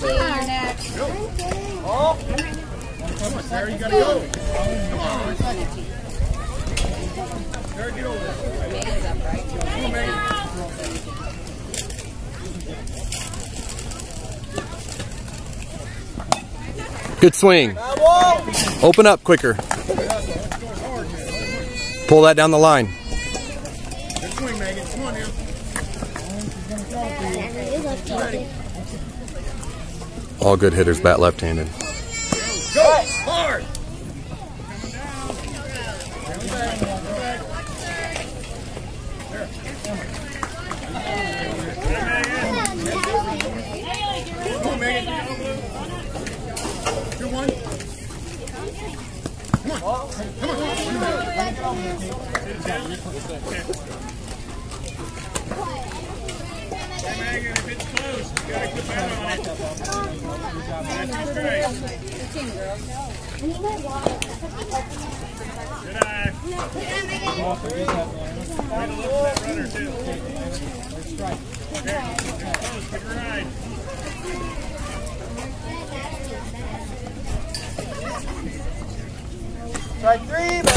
You're next. Oh! Come on, Sarah, you gotta go. Come on. Sarah, get over there. Megan's up, right? Come on, Megan. Good swing. Open up quicker. Pull that down the line. Good swing, Megan. Come on now. All good hitters bat left-handed. Go! Hard! Come on, Megan. Good one. Come on. Come on. Megan, if it's close, you gotta put that on it. That's great. Good team, girls. Good eye. Way to look for that runner, too. There, it's close. Give her a ride. Strike 3,